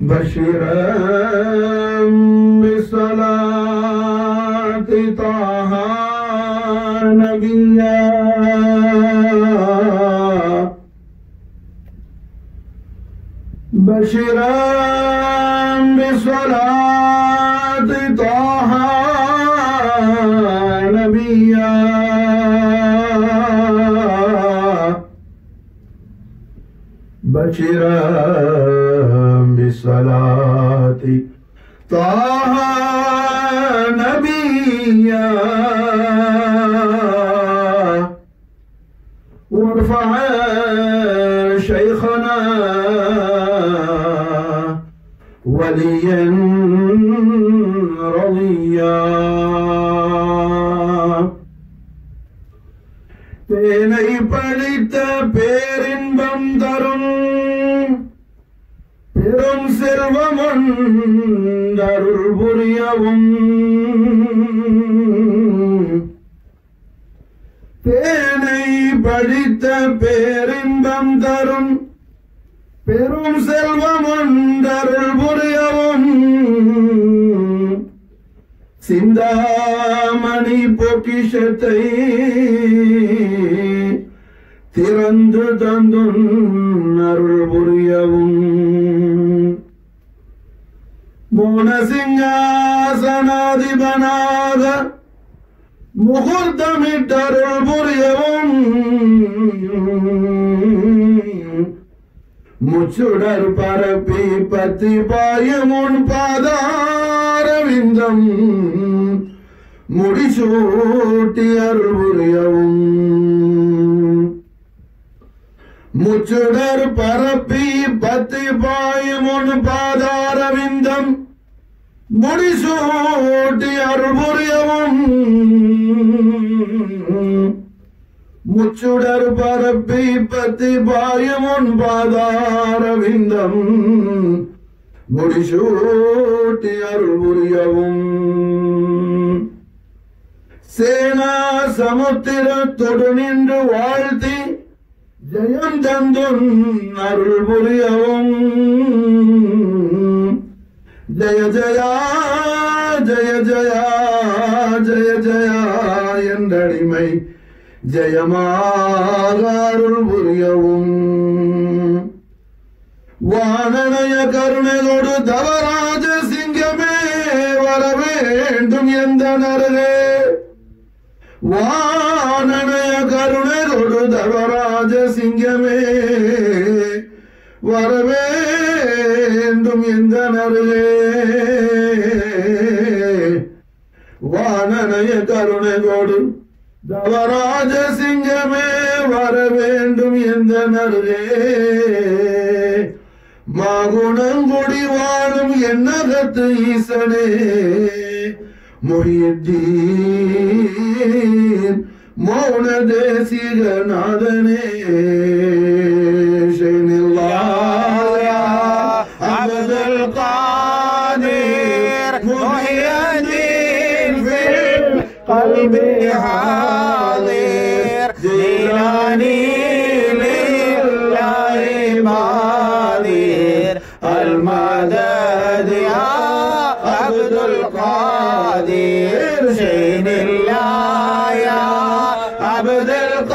بشرا بصلاة طه نبيا بشرا بصلاة طه نبيا بشرا بصلاة طه نبيا وارفع شيخنا وليا رضيا தேனை படித்த பேரின்பம் தரும் பெரும் செல்வமொன்றருள் புரியவும் தேனை படித்த பேரின்பம் தரும் பெரும் செல்வமொன்றருள் புரியவும் சிந்தாமணி பொக்கிஷத்தை திறந்து தந்துன் அருள் புரியவும் மோனசிங்காசனாதிபனாக முகூர்த்தமிட்டருள் புரியவும் முச்சுடர் பரப்பி பத்தி பாயமுன் பாதாரவிந்தம் முடிசூட்டி அருள் புரியவும் முச்சுடர் பரப்பி பத்தி பாயமுன் பாதாரவிந்தம் முடிசூட்டி அருள் புரியவும் முச்சுடர் பரப்பி பத்தி பாயமுன் பாதாரவிந்தம் முடிசூட்டி அருள் புரியவும் சேனா சமுத்திரத்தொடு நின்று வாழ்த்தி ஜெயம் தந்துன் அருள் புரியவும் ஜய ஜயா ஜய ஜயா ஜய ஜயா என்றடிமை ஜெயமாக அருள் புரியவும் வானனய கருணையோடு தவராஜ சிங்கமே வர வேண்டும் எந்த நரகே வானனய கருணையோடு தவராஜ சிங்கமே வர வேண்டும் எந்த நரகே வானனய கருணையோடு தவராஜ சிங்கமே வர வேண்டும் எந்த நருகே மாகுணங்குடி வாழும் என்னகத்து ஈசனே மொஹியுத்தீன் மௌன தேசிகநாதனே ஷைனில்லாஹ் அப்துல் காதிர் மொஹியுத்தீன் ஃபில் கல்பி حاضر جيلاني لله بادر المدد يا عبد القادر شين الله يا عبد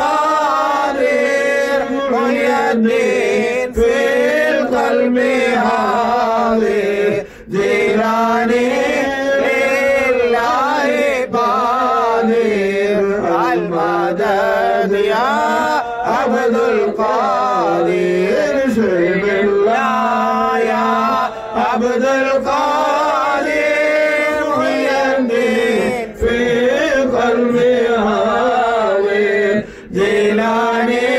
القادر محي الدين في القلب حاضر جيلاني عبد القادر شيب الله يا عبد القادر محي الدين في قلبي حاضر جيلاني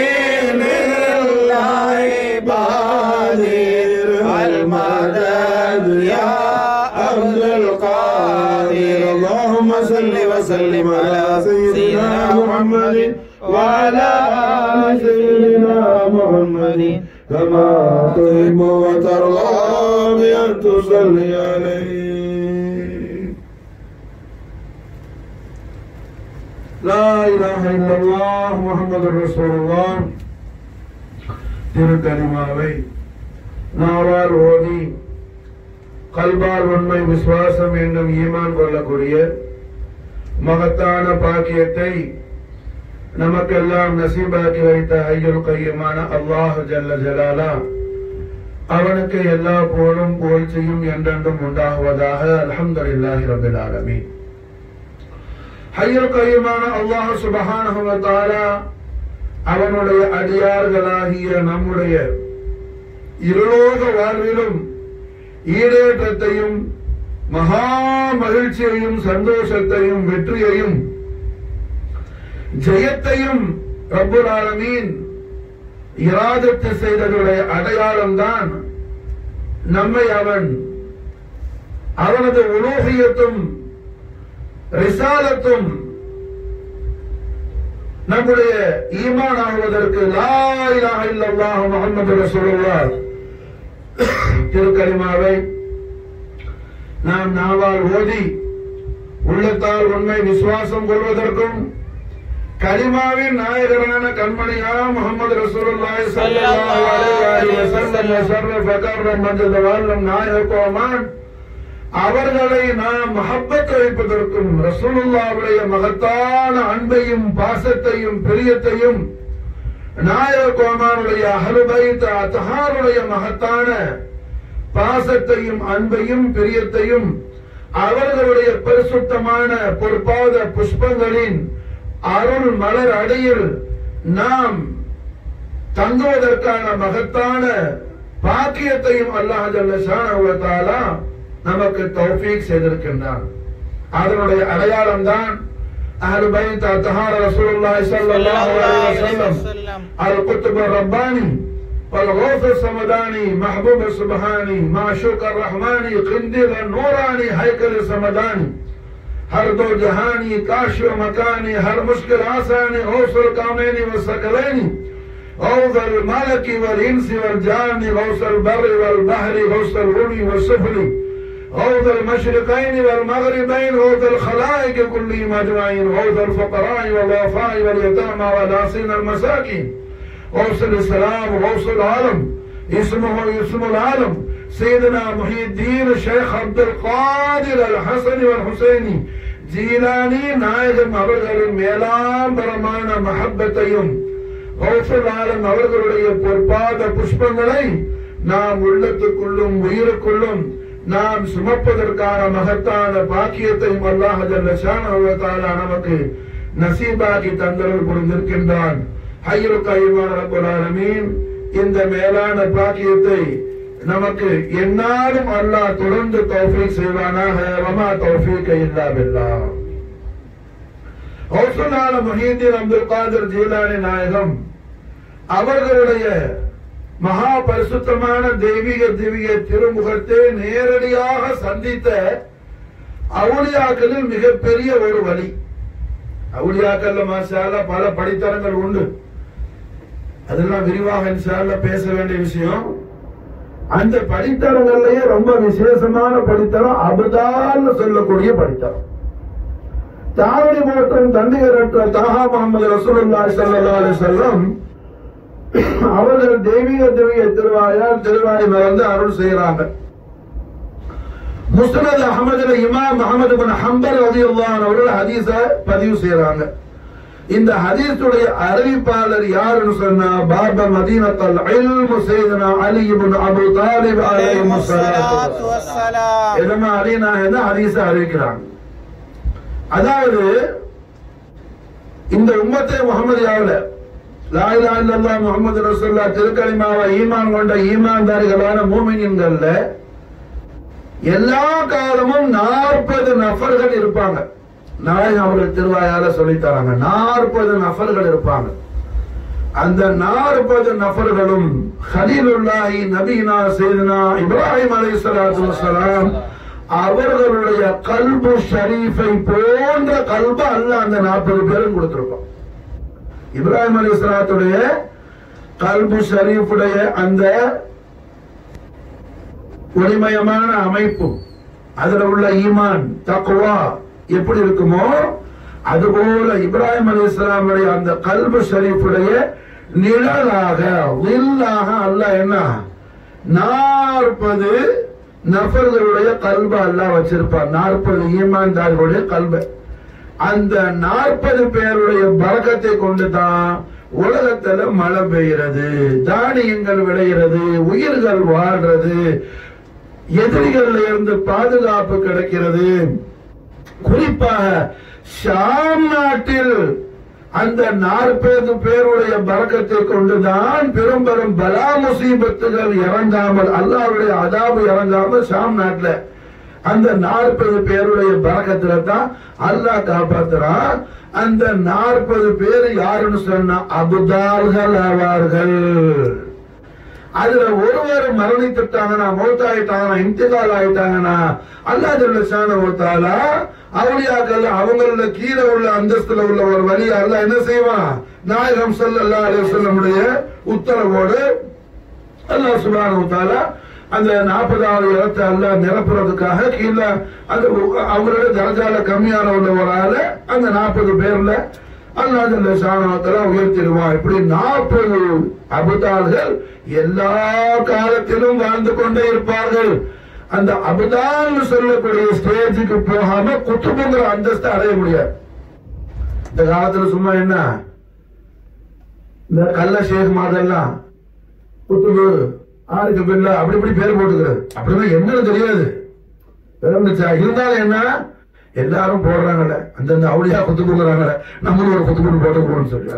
لله بادر المدد يا عبد القادر اللهم صل وسلم على سيدنا محمد وعلى آل سيدنا محمد كما تحب وترضى بأن تصلي عليه. لا إله إلا الله محمد رسول الله. திருக்கலிமாவை நாவால் ஓதி கல்பால் உண்மை விசுவாசம் என்னும் ஈமான் கொள்ளக்கூடிய மகத்தான பாக்கியத்தை நமக்கெல்லாம் நசீபாக்கி வைத்த ஹய்யுல் கய்யூமான அல்லாஹ் ஜல்ல ஜலாலா அவனுக்கு எல்லா புகழும் புகழ்ச்சியும் என்றென்றும் உண்டாகுவதாக. அல்ஹம்துலில்லாஹி ரப்பில் ஆலமீன். ஹய்யுல் கய்யூமான அல்லாஹ் சுப்ஹானஹு வ தஆலா அவனுடைய அடியார்களாகிய நம்முடைய இருலோக வாழ்விலும் ஈடேற்றத்தையும் மகா மகிழ்ச்சியையும் சந்தோஷத்தையும் வெற்றியையும் ஜெயத்தையும் ரப்புல் ஆலமீன் இராதத்து செய்ததுடைய அடையாளம்தான் நம்மை அவனது உலூஹியத்தும் ரிசாலத்தும் நம்முடைய ஈமான் ஆகுவதற்கு லா இலாஹ இல்லல்லாஹு முஹம்மது ரசூலுல்லாஹ் திருக்கலிமாவை நாம் நாவால் ஓதி உள்ளத்தால் உண்மை விசுவாசம் கொள்வதற்கும் கலிமாவின் நாயகரான கண்மணியா முஹம்மது ரசூலுல்லாஹி ஸல்லல்லாஹு அலைஹி வஸல்லம் ஷர்ர ஃபகர் மஜ்த வல்லம் நாயகோமான் அவர்களை நாம் மஹப்பத் வைப்பதற்கும் ரசூலுல்லாஹ்வுடைய மகத்தான அன்பையும் பாசத்தையும் பிரியத்தையும் நாயகோமானுடைய அஹ்லு பைத் அத்ஹாருடைய மகத்தான பாசத்தையும் அன்பையும் பிரியத்தையும் அவர்களுடைய பரிசுத்தமான பொற்பாத புஷ்பங்களின் அருள் மலர் அடியில் நாம் தங்குவதற்கான மகத்தான பாக்கியத்தையும் அல்லாஹ் ஜல்ல ஷானஹு வ தஆலா நமக்கு தௌஃபீக் செய்திருக்கின்றான். அதனுடைய அடையாளம் தான் அஹ்லு பைத் அத்ஹார் ரசூலுல்லாஹி ஸல்லல்லாஹு அலைஹி வஸல்லம் அல் குத்பு ரப்பானி والغوث السمداني محبوب السبحاني معشوق الرحماني قنديل النوراني هيكل السمداني हर दो जहानी काश मकानी हर मुश्किल आसानी गौसल कामैनी व सकलैनी गौसल मालकी वल इंसी वल जानी गौसल बर्री वल बहरी गौसल रुनी व सुफली गौसल मशरिकैनी वल मगरिबैन गौसल खलाइक कुल्लिहिम अजमाइन गौसल फकराई वल वफाई वल यतामा वल आसिन अल मसाकिन गौसल सलाम गौसल आलम इसमुहु इसमुल आलम सैयदना मुहीद्दीन शेख अब्दुल कादिर अल हसन वल हुसैनी ஜீலானி நாயகம் அவர்களின் மேலாம்பரமான மஹப்பத்தையும் கௌசுல் ஆலம் அவர்களுடைய பொற்பாத புஷ்பங்களை நாம் உள்ளத்துக்குள்ளும் உயிருக்குள்ளும் நாம் சுமப்பதற்கான மகத்தான பாக்கியத்தையும் அல்லாஹ் ஜல்ல ஷானஹு வ தஆலா நமக்கு நசீபாக்கி தந்தருள் புரிந்திருக்கின்றான். ஹய்யுல் கய்யூமான ரப்புல் ஆலமீன் இந்த மேலான பாக்கியத்தை நமக்கு என்னாலும் அல்லாஹ் தொடர்ந்து தௌஃபீக் செய்வானாக. வமா தௌஃபீக இல்லா பில்லாஹ். கௌசுல் ஆலம் முஹீதீன் அப்துல் காதிர் ஜீலானி நாயகம் அவர்களுடைய மகா பரிசுத்தமான தெய்வீக திவ்ய திருமுகத்தை நேரடியாக சந்தித்த அவுலியாக்களில் மிகப்பெரிய ஒரு வழி. அவுலியாக்கள்ல மாஷா அல்லாஹ் பல படித்தரங்கள் உண்டு. அதெல்லாம் விரிவாக இன்ஷா அல்லாஹ் பேச வேண்டிய விஷயம். அந்த படித்தரங்கள்லயே ரொம்ப விசேஷமான படித்தரம் அபுதால் சொல்லக்கூடிய படித்தரம். தாவடி போற்றும் தண்டிகரற்ற தாஹா முஹம்மது ரசூலுல்லாஹி ஸல்லல்லாஹு அலைஹி வஸல்லம் அவர்கள் தெய்வீக திவ்ய திருவாயால் திருவாய் மறந்து அருள் செய்கிறாங்க. முஸ்னத் அஹ்மதுல இமாம் அஹ்மது பின் ஹம்பல் ரலியல்லாஹு அன்ஹு அவர்கள் ஹதீஸை பதிவு செய்றாங்க. இந்த ஹதீஸுடைய அறிவிப்பாளர் யாருன்னு சொன்னா பாபா மதீனத்துல் இல்ம் சையதுனா அலி இப்னு அபூ தாலிப் அலைஹிஸ்ஸலாத்து வஸ்ஸலாம். இதமா அலினா இந்த ஹதீஸை அறிவிக்கிறாங்க. அதாவது இந்த உம்மத்தே முஹம்மதியாவுல லா இலாஹா இல்லல்லாஹ் முஹம்மது ரசூலுல்லாஹ் திருக்கலிமாவை ஈமான் கொண்ட ஈமான்தாரிகளான மூமின்கள்ல எல்லா காலமும் 40 நபர்கள் இருப்பாங்க. நாயகம் அவர்கள் திருவாயால சொல்லி தராங்க 40 நபர்கள் இருப்பாங்க. அந்த 40 நபர்களும் கலீலுல்லாஹி நபீனா சையதுனா இப்ராஹிம் அலைஹிஸ்ஸலாத்து வஸ்ஸலாம் அவர்களுடைய கல்பு ஷரீஃபை போன்ற கல்ப அல்லாஹ் அந்த 40 பேரும் கொடுத்திருப்பான். இப்ராஹிம் அலைஹிஸ்ஸலாத்துடைய கல்பு ஷரீஃபுடைய அந்த ஒளிமயமான அமைப்பு, அதுல உள்ள ஈமான் தக்வா எப்படி இருக்குமோ அதுபோல இப்ராஹிம் அலைஹிஸ்ஸலாமுடைய அந்த கல்பு ஷரீஃபுடைய நிழலாக வில்லாக அல்லாஹ் என்ன 40 நபர்களுடைய கல்ப அல்லாஹ் வச்சிருப்பார். 40 ஈமான்தார்களுடைய கல்ப. அந்த 40 பேருடைய பரக்கத்தை கொண்டுதான் உலகத்துல மழை பெய்கிறது, தானியங்கள் விளைகிறது, உயிர்கள் வாழ்றது, எதிரிகள்ல இருந்து பாதுகாப்பு கிடைக்கிறது. குறிப்பாக ஷாம் நாட்டில் அந்த 40 பேருடைய பரக்கத்தை கொண்டுதான் பெரும் பெரும் பலா முசீபத்துகள் இறங்காமல், அல்லாஹ்வுடைய அதாபு இறங்காமல் ஷாம் நாட்டில் அந்த 40 பேருடைய பரக்கத்துல தான் அல்லாஹ் காப்பாத்துறான். அந்த 40 பேர் யாருன்னு சொன்னா அபுதால்கள் ஆவார்கள். அதுல ஒருவர் மரணித்துட்டாங்கன்னா, மௌத்தாயிட்டாங்கன்னா, இன்திகால் ஆயிட்டாங்கன்னா, அல்லாஹ் ஜல்ல ஷானஹு வ தஆலா அவுலியாக்கள் அவங்களோட கீழே உள்ள அந்தஸ்துல உள்ள ஒரு வழி அல்லாஹ் என்ன செய்வான், நாயகம் ஸல்லல்லாஹு அலைஹி வஸல்லமுடைய உத்தரவோடு அல்லாஹ் சுப்ஹானஹு வ தஆலா அந்த 40வது இடத்தை அல்லாஹ் நிரப்புறதுக்காக கீழே அந்த அவங்களோட தரஜால கம்மியான உள்ள ஒரு ஆளு அந்த 40 பேர்ல அல்லாஹ் ஜல்ல ஷானஹு வ தஆலா உயர்த்திடுவான். இப்படி 40 அபுதால்கள் எல்லா காலத்திலும் வாழ்ந்து கொண்டே இருப்பார்கள். அந்த அபுதால் சொல்லக்கூடிய ஸ்டேஜுக்கு போகாம குத்துபுங்கிற அந்தஸ்தை அடைய முடியாது. இந்த காலத்துல சும்மா என்ன இந்த கள்ள ஷேக் மாதெல்லாம் குத்துபு ஆருக்கு பில்ல அப்படி இப்படி பேர் போட்டுக்கிறது, அப்படின்னா என்னன்னு தெரியாது. இருந்தாலும் என்ன எல்லாரும் போடுறாங்கல்ல, அந்தந்த அவுளியா குத்துபுங்கிறாங்கல்ல, நம்மளும் ஒரு குத்துபு போட்டுக்கிறோம்னு சொல்லி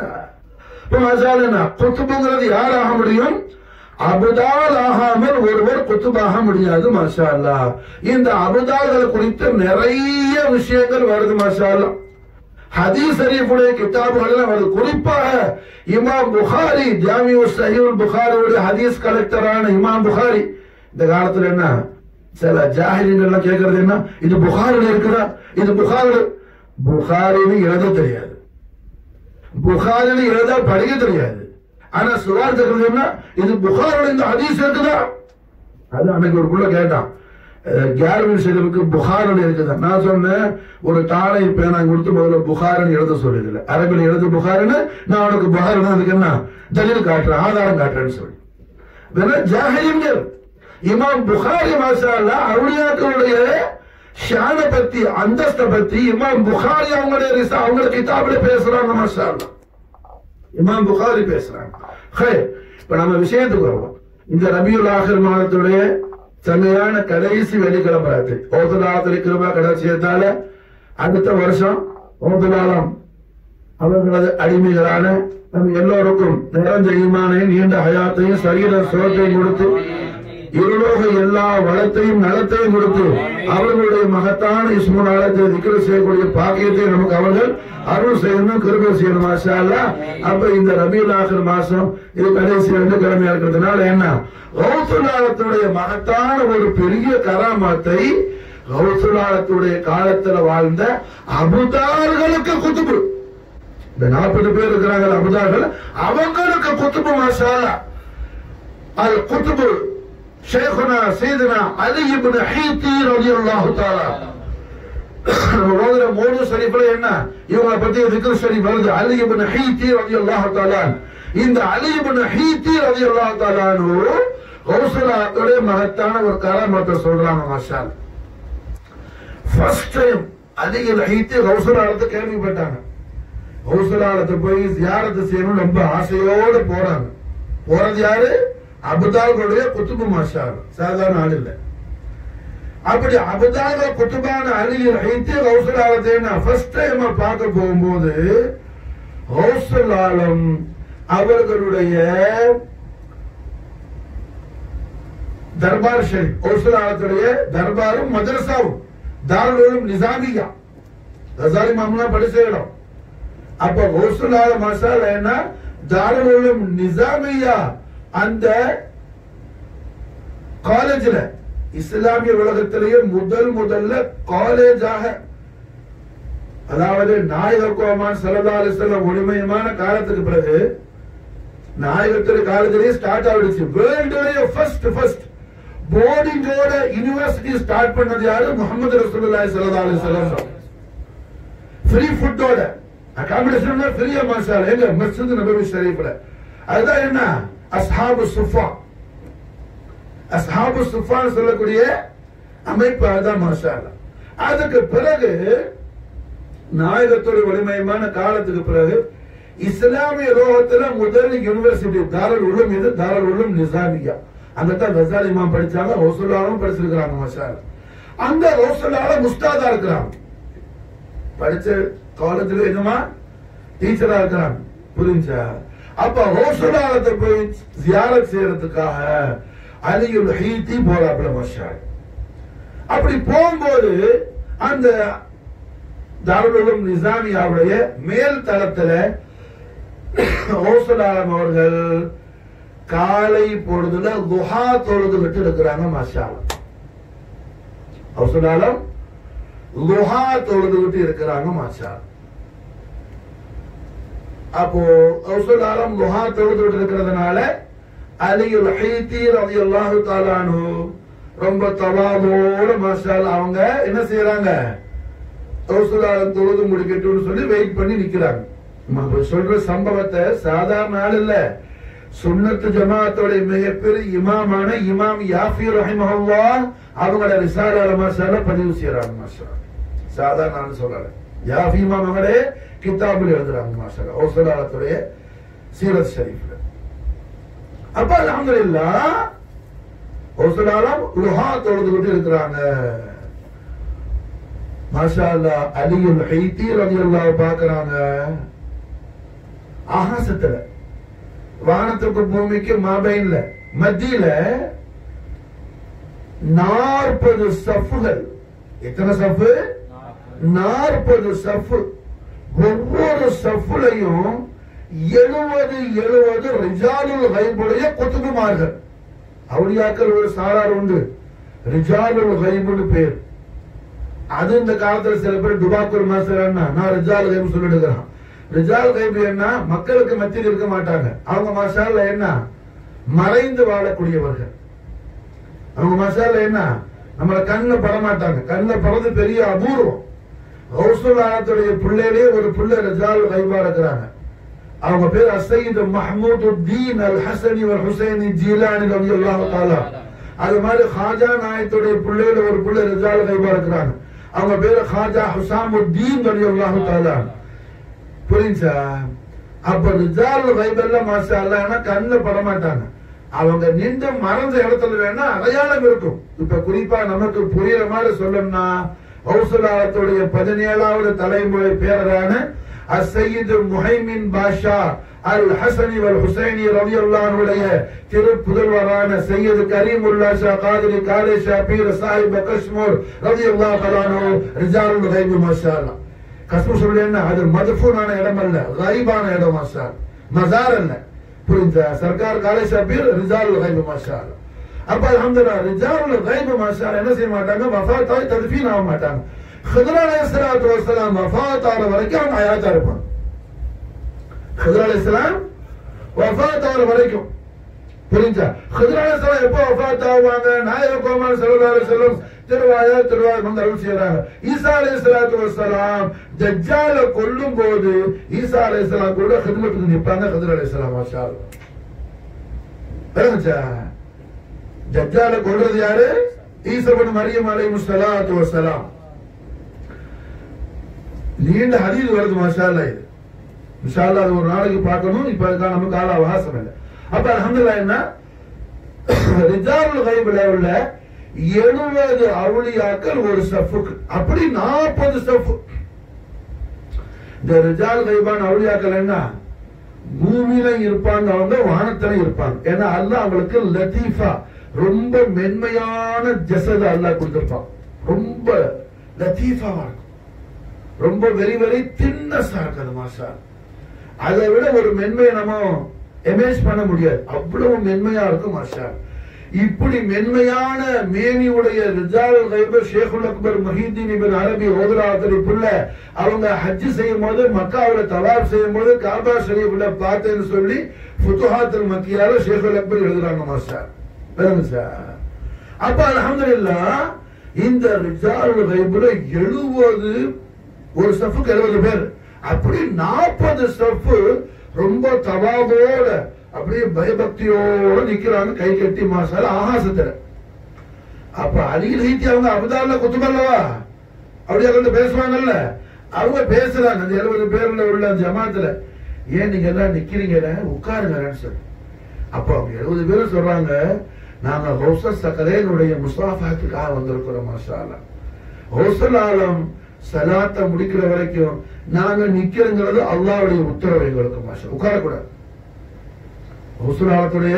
என்ன குத்துபுங்கிறது யார் ஆக முடியும்? அபுதால் ஆகாமல் ஒருவர் குத்துபாக முடியாது. மாஷா அல்லாஹ். இந்த அபுதால்கள் குறித்து நிறைய விஷயங்கள் வருது. மாஷா அல்லாஹ். ஹதீஸ் ஷரீஃபுடைய கிதாபுகள் வருது. குறிப்பாக இமாம் புகாரி, ஜாமிஉ ஸஹீஹுல் புகாரியுடைய ஹதீஸ் கலெக்டரான இமாம் புகாரி, இந்த காலத்துல என்ன சில ஜாஹிலிகள் கேட்கறது என்ன, இது புகாரில இருக்குதா, இது புகாரின்னு எழுத தெரியாது, புகாரின்னு எழுத படிக்க தெரியாது. ஆனா சுவார் கேட்கறது என்ன, இது புகாரில இந்த ஹதீஸ் இருக்குதா. அது அன்னைக்கு ஒரு புள்ள கேட்டான், கேர்வின் ஷெரீஃபுக்கு புகாரில் இருக்குதா. நான் சொன்னேன், ஒரு தாளை பேனா கொடுத்து முதல்ல புகாரின்னு எழுத சொல்லிடல, அரபில் எழுது புகாரின்னு, நான் உனக்கு புகாரின்னு அதுக்கு என்ன தலீல் காட்டுறேன், ஆதாரம் காட்டுறேன்னு சொல்லி. ஜாஹிலியர்கள் இமாம் புகாரி மாஷா அல்லாஹ் அவுலியாக்களுடைய ஷான பத்தி, அந்தஸ்தை பத்தி இமாம் புகாரி அவங்களுடைய கிதாபில பேசுறாங்க. மாஷா அல்லாஹ் இமாம் புகாரி பேசுறாங்க. இப்ப நம்ம விஷயத்துக்கு வருவோம். இந்த ரபியுல் ஆஹிர் மாதத்துடைய செம்மையான கடைசி வெள்ளிக்கிழமை ராத்திரி ஓதுலாலத்தில் கிருபா கடைசியத்தால அடுத்த வருஷம் ஓதுலாலம் அவர்களது அடிமைகளான நம்ம எல்லோருக்கும் நிறைஞ்ச ஈமானையும் நீண்ட ஹயாத்தையும் சரீர சுகத்தையும் கொடுத்து இருலோக எல்லா வளத்தையும் நலத்தையும் கொடுத்து அவர்களுடைய மகத்தான இஸ்முல் ஆலத்தை திக்ர் செய்யக்கூடிய பாக்கியத்தை நமக்கு அவர்கள் அருள் செய்யணும், கிருபை செய்யணும். மாஷா அல்லாஹ். அப்ப இந்த ரபியுல் ஆஹிர் மாசம் இது கடைசி 2 கிழமையா இருக்கிறதுனால என்ன கௌசுல் ஆலத்துடைய மகத்தான ஒரு பெரிய கராமத்தை கௌசுல் ஆலத்துடைய காலத்துல வாழ்ந்த அபுதார்களுக்கு குத்துபு, இந்த 40 பேர் இருக்கிறாங்க அபுதார்கள், அவங்களுக்கு குத்துபு. மாஷா அல்லாஹ். அது குத்துபு ஷேகுனா சையதுனா அலி இப்னு ஹீத்தி ரலியல்லாஹு தஆலா. மூணு ஷரீஃப்ல என்ன இவங்களை பத்தி திக்ர் ஷரீஃப் வருது, அலி இப்னு ஹீத்தி ரலியல்லாஹு தஆலா. இந்த அலி இப்னு ஹீத்தி ரலியல்லாஹு தஆலா கௌசுல் ஆலத்துடைய மகத்தான ஒரு கராமத்தை சொல்றாங்க. மாஷா அல்லாஹ். ஃபர்ஸ்ட் டைம் அலி இப்னு ஹீத்தி கௌசுல் ஆலத்தை கேள்விப்பட்டாங்க. கௌசுல் ஆலத்தை போய் ஜியாரத் செய்யணும் ரொம்ப ஆசையோடு போறாங்க. போறது யாரு? அபுதால்களுடைய குத்துபு. மாஷா அல்லாஹ். சாதாரண ஆள் இல்லை. அப்படி அபுதால்கள் குத்துபான அலியில் ஹீத்தி கௌசுல் ஆலத்தை ஃபர்ஸ்ட் டைம் பார்க்க போகும்போது கௌசுல் ஆலம் அவர்களுடைய தர்பார் ஷரீஃப், கௌசுல் ஆலத்துடைய தர்பாரும் மதரசாவும் தாருல் உலூம் நிசாமியா கசாலி மாமுனா படிச்ச இடம். அப்ப கௌசுல் ஆலம் மாஷா அல்லாஹ் என்ன தாருல் உலூம் நிசாமியா அந்த காலேஜ்ல இஸ்லாமிய உலகத்திலேயே முதல்ல காலேஜாக, அதாவது நாயகர் கோமான் ஸல்லல்லாஹு அலைஹி வஸல்லம் ஒளிமயமான காலத்துக்கு பிறகு நாயகத்துடைய காலத்திலேயே ஸ்டார்ட் ஆயிடுச்சு. வேர்ல்டுலயே ஃபர்ஸ்ட் போர்டிங்கோட யூனிவர்சிட்டி ஸ்டார்ட் பண்ணது யாரு? முஹம்மது ரசூலுல்லாஹி ஸல்லல்லாஹு அலைஹி வஸல்லம். ஃப்ரீ ஃபுட்டோட அகாமடேஷன் ஃப்ரீயா மாஷா அல்லாஹ் எங்க மஸ்ஜித் நபவி ஷரீஃப்ல. அதுதான் என்ன அஸ்ஹாபு சுஃபா, அஸ்ஹாபு சுஃபான் சொல்லக்கூடிய அமைப்பு அதுதான் மாஷா அல்லாஹ். அதுக்கு பிறகு நாயகத்தோட வலிமையான காலத்துக்கு பிறகு இஸ்லாமிய லோகத்துல முதல் யூனிவர்சிட்டி தாருல் உலூம் இது தாருல் உலூம் நிசாமியா. அங்கதான் கசாலி இமாம் படிச்சாங்க, ரசூலுல்லாஹும் படிச்சிருக்காங்க மாஷா அல்லாஹ். அந்த ரசூலுல்லாஹ் முஸ்தாதா இருக்கிறாங்க, படிச்ச காலேஜ்ல என்னமா டீச்சரா இருக்கிறாங்க. புரிஞ்சா? அப்ப ரசூலுல்லாஹ்ட்ட போய் ஜியாரத் செய்யறதுக்காக அலியுல் ஹீதி போறாப்ல மாஷா அல்லாஹ். அப்படி போகும்போது அந்த தாருல் உலூம் நிசாமியாவுடைய மேல் தளத்துல ரசூலுல்லாஹ் அவர்கள் காலை பொழுதுல துஹா தொழுதுகிட்டு இருக்கிறாங்க மாஷா அல்லாஹ். ரசூலுல்லாஹ் துஹா தொழுதுகிட்டு இருக்கிறாங்க மாஷா அல்லாஹ். அப்போ ரசூலுல்லாஹ் துஹா தொழுதுகிட்டு இருக்கிறதுனால அலியுல் ஹீதி ரலியல்லாஹு தஆலா அன்ஹு ரொம்ப தவாதோட மாஷா அல்லாஹ் அவங்க என்ன செய்யறாங்க, ரசூலுல்லாஹ் தொழுது முடிக்கட்டும்னு சொல்லி வெயிட் பண்ணி நிக்கிறாங்க. சொல்ற சம்பவத்தை சாதாரண ஆள் இல்ல, சுன்னத்து ஜமாஅத்தோட மிகப்பெரிய இமாமான இமாம் யாஃபி ரஹிமஹுல்லாஹ் அவங்களோட ரிசாலால மாஷா அல்லாஹ் பதிவு செய்யறாங்க மாஷா அல்லாஹ். சாதாரண ஆள் சொல்றாங்க, யாஃபி இமாம் அவங்களே கிதாபில் எழுதுறாங்க மாஷா அல்லாஹ் ரசூலுல்லாஹ்வுடைய சீரத் ஷரீஃப்ல. அப்ப அல்ஹம்துலில்லாஹ் ரசூலுல்லாஹ் லுஹா தொழுதுகிட்டு இருக்கிறாங்க மாஷா அல்லாஹ். அலியுல் ஹீதி ரலியல்லாஹு பார்க்கறாங்க, ஆகாசத்துல வானத்துக்கு பூமிக்கு மாபைன்ல மத்தியில 40 சஃப்கள். எத்தனை சஃப்? 40 சஃப். ஒவ்வொரு சஃப்லையும் 70 ரிஜாலுல் கைபுடைய குத்துபுமார்கள், அவுலியாக்கள் ஒரு சாரார் உண்டு, ரிஜாலுல் கைபுன்னு பேர். அது இந்த காலத்துல சில பேர் டுபாக்கூர் மாஸ்டர் நான் ரிஜால் கைபு சொல்லிட்டு இருக்கிறான். ரிஜால் கைபு என்ன, மக்களுக்கு மத்தியில் இருக்க மாட்டாங்க அவங்க மாஷா அல்லாஹ். என்ன, மறைந்து வாழக்கூடியவர்கள் அவங்க மாஷா அல்லாஹ். என்ன, நம்மள கண்ணுல பட மாட்டாங்க, கண்ணுல படுறது பெரிய அபூர்வம். ரசூலுல்லாஹ்வுடைய பிள்ளையிலே ஒரு பிள்ளை ரிஜால் கைபா இருக்கிறாங்க, அவங்க பேர் அஸ்ஸையித் மஹ்மூதுத்தீன் அல் ஹஸனி வல் ஹுசைனி ஜீலானி ரலியல்லாஹு தஆலா. அது மாதிரி ஹாஜா நாயத்துடைய பிள்ளையில ஒரு பிள்ளை ரிஜால் கைபா இருக்கிறாங்க, அவங்க பேரு ஹாஜா ஹுசாமுத்தீன் ரலியல்லாஹு தஆலா. புரிஞ்சா? அப்ப ரிஜால் கைபெல்லாம் மாஷா அல்லாஹ் கண்ணுல பட மாட்டாங்க, அவங்க நின்று மறைஞ்ச இடத்துல வேணா அடையாளம் இருக்கும். இப்ப குறிப்பா நமக்கு புரியுற மாதிரி சொல்லணும்னா ரசூலுல்லாஹ்வுடைய 17வது தலைமுறை பேரரான அஸ்ஸையித் முஹைமின் பாஷா அல் ஹஸனி வல் ஹுசைனி ரலியல்லாஹு அன்ஹுடைய திருப்புதல்வரான சையத் கரீமுல்லா ஷா காதிரி காலே ஷா பீர் சாஹிப் கஷ்மூர் ரலியல்லாஹு அன்ஹு ரிஜாலுல் கைப் மாஷா அல்லாஹ். கஷ்மூர் சொல்றேன்னா அது மத்ஃபூனான இடம் அல்ல, கைபான இடம் மாஷா அல்லாஹ், மஸார் அல்ல. புரிஞ்சா? சர்க்கார் காலே ஷா பீர் ரிஜாலுல் கைப் மாஷா அல்லாஹ். அப்ப அல்ஹம்துலில்லாஹ் ரிஜாலுல் கைப் மாஷா அல்லாஹ் என்ன செய்ய மாட்டாங்க, வஃபாத் ஆகி தத்ஃபீன் ஆக மாட்டாங்க. خضر அலைஹிஸ்ஸலாத்து வஸ்ஸலாம் வஃபாத் ஆற வரைக்கும் அவங்க ஹயாத்தா இருப்பாங்க. خضر அலைஹிஸ்ஸலாம் வஃபாத் ஆற வரைக்கும். புரிஞ்சா? خضر அலைஹிஸ்ஸலாம் எப்போ வஃபாத் ஆவாங்க, நாயகம் கோமான் ஸல்லல்லாஹு அலைஹி வஸல்லம் திருவாய் வந்து அருள் செய்யறாங்க. ஈசா அலைஹிஸ்ஸலாத்து வஸ்ஸலாம் தஜ்ஜால கொல்லும் போது ஈசா அலைஹிஸ்ஸலாம் கூட خدمத்துக்கு நிப்பாங்க. خضر அலைஹிஸ்ஸலாம் மாஷா அல்லாஹ். புரிஞ்சா? தஜ்ஜால கொல்றது யாரு? ஈசா இப்னு மரியம் அலைஹிஸ்ஸலாத்து வஸ்ஸலாம். நீண்ட ஹதீஸ் வருது மாஷா அல்லாஹ். இது இன்ஷா அல்லாஹ் அது ஒரு நாளைக்கு பார்க்கணும், இப்ப அதுக்கான நமக்கு கால அவகாசம் இல்லை. அப்ப அல்ஹம்துலில்லாஹ் என்ன ரிஜாலுல் கைப்ல உள்ள 70 அவுலியாக்கள் ஒரு சஃபுக்கு, அப்படி 40 சஃப். இந்த ரிஜால் கைபான அவுலியாக்கள் என்ன, பூமியில இருப்பாங்க, அவங்க வானத்தில இருப்பாங்க. ஏன்னா அல்லாஹ் அவங்களுக்கு லத்தீஃபா ரொம்ப மென்மையான ஜஸத அல்லாஹ் கொடுத்திருப்பான், ரொம்ப லத்தீஃபாவா இருக்கும், ரொம்ப வெரி வெரி தின்னஸா இருக்காது மாஷா. அதை விட ஒரு மென்மையை நம்ம எமேஜ் பண்ண முடியாது, அவ்வளவு மென்மையா இருக்கும் மாஷா. இப்படி மென்மையான மேனியுடைய ரிஜாலுல் கைப் ஷேகுல் அக்பர் முஹிதீன் இப்னு அரபி ஓதுராத்தரிப்புள்ள அவங்க ஹஜ் செய்யும் போது மக்காவுல தவாப் செய்யும் போது காபா ஷரீஃப்ல பார்த்தேன்னு சொல்லி ஃபுதுஹாத்துல் மக்கியால ஷேகுல் அக்பர் எழுதுறாங்க மாஷா. அப்ப அல்ஹம்துலில்லாஹ் இந்த ரிஜாலுல் கைப்ல 70 ஒரு சஃபுக்கு 70 பேர், அப்படி 40 சஃப் ரொம்ப தவாபோட அப்படியே பயபக்தியோட நிக்கிறாங்க, கை கட்டி மாஷா ஆகாசத்துல. அப்ப அலியில் ஹீத்தி அவங்க அபுதால குத்துபல்லவா அப்படியே வந்து பேசுவாங்கல்ல, அவங்க பேசுறாங்க அந்த 70 பேர்ல உள்ள ஜமாத்துல, ஏன் நீங்க எல்லாம் நிக்கிறீங்க உட்காருங்க சொல்லி. அப்ப அவங்க 70 பேரும் சொல்றாங்க, நாங்க ஹௌசல் சகலேனுடைய முசாஃபத்துக்காக வந்திருக்கிறோம். மாஷா அல்லாஹ், ஹௌசல் ஆலம் சலாத்தை முடிக்கிற வரைக்கும் நாங்க நிக்கிறோங்கிறது அல்லாஹ்வுடைய உத்தரவு எங்களுக்கு. மாஷா, உட்காரக்கூடாது. ஹௌசல் ஆலத்துடைய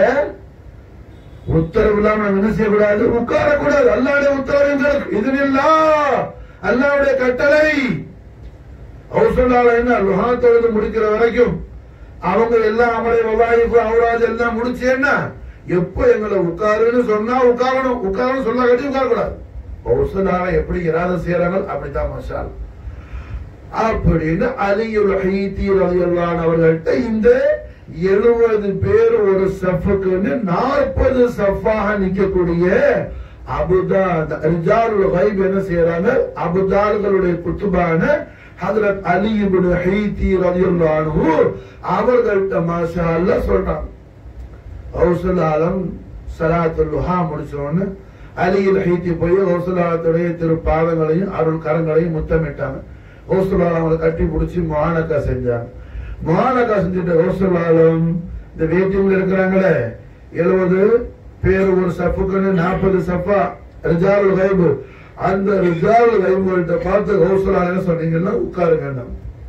உத்தரவு இல்லாம நாங்க என்ன செய்யக்கூடாது, உட்காரக்கூடாது. அல்லாஹ்வுடைய உத்தரவு எங்களுக்கு, இதுவெல்லாம் அல்லாஹ்வுடைய கட்டளை. ஹௌசல் ஆலம் என்ன லுஹா தொழுது முடிக்கிற வரைக்கும் அவங்க எல்லாம் அமலை வவாயிஃபு அவுராத் எல்லாம் முடிச்சேன்னா எப்ப எங்களை உட்காருன்னு சொன்னா உட்காரணும், உட்காரணும் சொல்ல கட்டி உட்காரக்கூடாது. ஹௌசலாக எப்படி இராத செய்யறாங்க அப்படித்தான். மாஷா அல்லாஹ். அப்படின்னு அலியுல் ஹீத்தி ரலியல்லாஹு அன்ஹு அவர்கள்ட்ட இந்த 70 பேர் ஒரு சஃபுக்குன்னு 40 சஃபாக நிக்கக்கூடிய அபுதால் ரிஜாலுல் கைப் என்ன செய்யறாங்க, அபுதால்களுடைய குத்துபான ஹஜ்ரத் அலி இப்னு ஹீத்தி ரலியல்லாஹு அன்ஹு அவர்கள்ட்ட மாஷா அல்லாஹ் சொல்றாங்க. ஹௌசல் ஆலம் ஸலாத்துல் லுஹா முடிச்சோன்னு அலியுல் ஹீத்தி போய் ஹௌசல் ஆலத்துடைய திருப்பாதங்களையும் அருள் கரங்களையும் முத்தமிட்டாங்க. ஹௌசல் ஆலம் அவங்களை கட்டி பிடிச்சி முஆனகா செஞ்சாங்க. முஆனகா செஞ்சுட்டு ஹௌசல் ஆலம் இந்த வெயிட்டிங்ல இருக்கிறாங்களே 70 பேர் ஒரு சஃபுக்குன்னு 40 சஃபா ரிஜாலுல் கைப், அந்த ரிஜாலுல் கைப்கிட்ட பார்த்து ஹௌசல் ஆலம் சொன்னீங்கன்னா உட்காருங்க.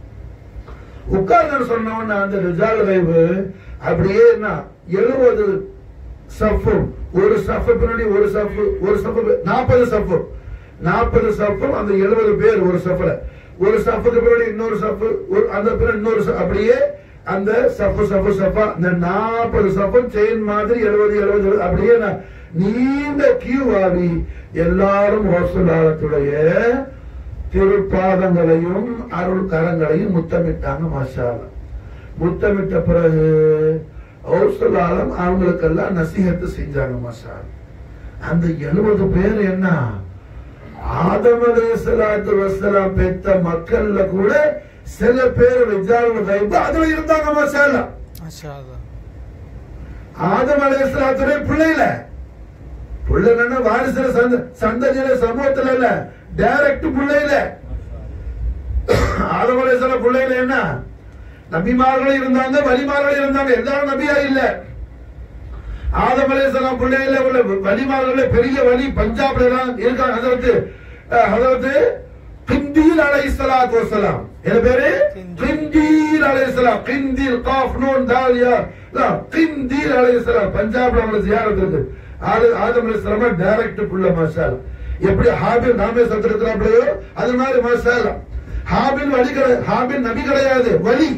உட்கார்ந்து சொன்னவன அந்த ரிஜாலுல் கைப் அப்படியே என்ன 70 சஃபு, ஒரு சஃபு பின்னாடி ஒரு சஃபு, ஒரு சஃபு 40 சஃபு, 40 சஃபு அந்த 70 பேர் ஒரு சஃபுல, ஒரு சஃபுக்கு பின்னாடி இன்னொரு சஃபு, அந்த பின்னாடி இன்னொரு அப்படியே அந்த சஃபு சஃபு சஃபா இந்த 40 சஃபு செயின் மாதிரி 70 அப்படியே நீண்ட கியூ ஆகி எல்லாரும் ஹௌசல் ஆலத்துடைய திருப்பாதங்களையும் அருள் கரங்களையும் முத்தமிட்டாங்க. மாஷா அல்லாஹ். முத்தமிட்ட பிறகு ஹௌசல் ஆலம் அவங்களுக்கெல்லாம் நசீஹத்து செஞ்சாங்க. மாஷா அல்லாஹ். அந்த 70 பேர் என்ன ஆதம் அலைஹிஸ்ஸலாத்து வஸ்ஸலாம் பெத்த மக்கள்ல கூட சில பேர் ரிஜாலுல் கைப் அதுல இருந்தாங்க. மாஷா அல்லாஹ். மாஷா அல்லாஹ். ஆதம் அலைஹிஸ்ஸலாத்துடைய பிள்ளைல பிள்ளைன்னா வாரிசுல சந்ததியில சமூகத்துல இல்ல, டைரக்ட் பிள்ளைல. ஆதம் அலைஹிஸ்ஸலாம் பிள்ளைல என்ன நபிமார்களும் இருந்தாங்க, வலிமார்களும் இருந்தாங்க, எல்லாரும் நபியா இல்ல. ஆதம் அலைஹிஸ்ஸலாம் பிள்ளைல உள்ள வலிமார்கள் பெரிய வலி பஞ்சாப்ல எல்லாம் இருக்காங்க. ஹஜரத் கிந்தீல் அலைஹிஸ்ஸலாத்து வஸ்ஸலாம், என்ன பேரு கிந்தீல் அலைஹிஸ்ஸலாம், கிந்தீல் காஃப் நூன் தால் யா லா கிந்தீல் அலைஹிஸ்ஸலாம் பஞ்சாப்ல அவங்க ஜியாரத் இருக்கு. ஆதம் அலைஹிஸ்ஸலாம் டைரக்ட் புள்ள. மாஷா அல்லாஹ். எப்படி ஹாபில் நாமே சத்திரத்திலோ அது மாதிரி மாஷா அல்லாஹ். ஹாபில் வலி கிடையாது, ஹாபில் நபி கிடையாது, வலி.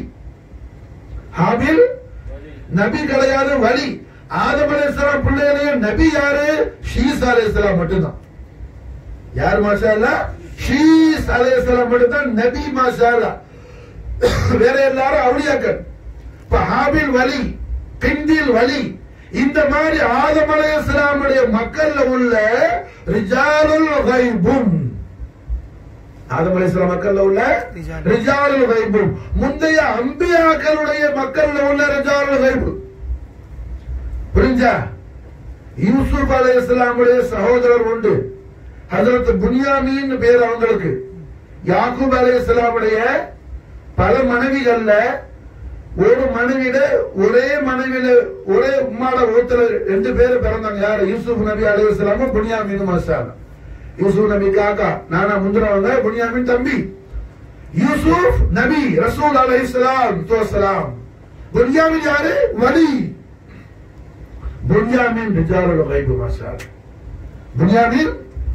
ஹாபில் நபி கிடையாது, வலி. ஆதம் அலைஹிஸ்ஸலாம் பிள்ளையிலேயே நபி யாரு, ஷீஸ் அலைஹிஸ்ஸலாம் மட்டும்தான். யார் மாஷா அல்லாஹ், ஷீஸ் அலைஹிஸ்ஸலாம் மட்டும்தான் நபி. மாஷா அல்லாஹ். வேற எல்லாரும் அவுலியாக்கள். இப்ப ஹாபில் வலி, கிந்தீல் வலி. இந்த மாதிரி ஆதம் அலைஹிஸ்ஸலாமுடைய மக்கள்ல உள்ள ரிஜாலுல் கைபும், ஆதம் அலைஹிஸ்ஸலாம் மக்கள்ல உள்ள ரிஜாலுல் கைபும் முந்தைய அம்பியாக்களுடைய மக்கள்ல உள்ள ரிஜாலுல் கைபு. புரிஞ்சா? யூசுப் அலைஹிஸ்ஸலாமுடைய சகோதரர் உண்டு, ஹஜ்ரத் புன்யாமீன் பேர் அவங்களுக்கு. யாக்கூப் அலைஹிஸ்ஸலாமுடைய பல மனைவிகள்ல ஒரு மனைவியில ஒரே உம்மாட ஊத்துல 2 பேர் பிறந்தாங்க. யாரு? யூசுப் நபி அலைஹிஸ்ஸலாமும் புன்யாமீனும். மாஷா அல்லாஹ். யூசுப் நபி காக்கா, நானா முந்திரவங்க, புன்யாமீன் தம்பி. யூசுப் நபி ரசூல் அலைஹிஸ்ஸலாம். புன்யாமீன் யாரு? வலி. புன்யாமீன் ரிஜாலுல் கைப். மாஷா அல்லாஹ். புன்யாமீன்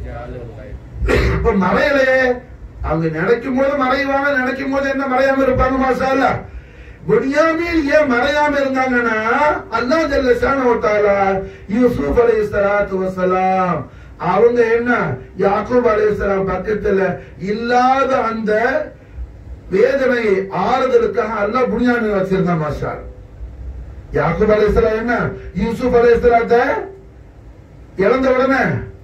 இப்ப மறையலையே, அவங்க நினைக்கும் போது மறைவாங்க, நினைக்கும் போது என்ன மறையாம இருப்பாங்க. மாஷா அல்லாஹ். புன்யாமீன் ஏன் மறையாம இருந்தாங்கன்னா அல்லாஹ் ஜல்ல ஷானஹு வ தஆலா யூசுப் அலைஹிஸ்ஸலாத்து வஸ்ஸலாம் அவங்க என்ன யாக்கூப் அலைஹிஸ்ஸலாம் பக்கத்துல இல்லாத அந்த வேதனையை ஆறுதலுக்காக அல்லாஹ் புன்யாமீன் வச்சிருந்தான். மாஷா அல்லாஹ். யாக்கூப் அலைஹிஸ்ஸலாம் என்ன யூசுப் அலைஹிஸ்ஸலாத்தை இழந்த உடனே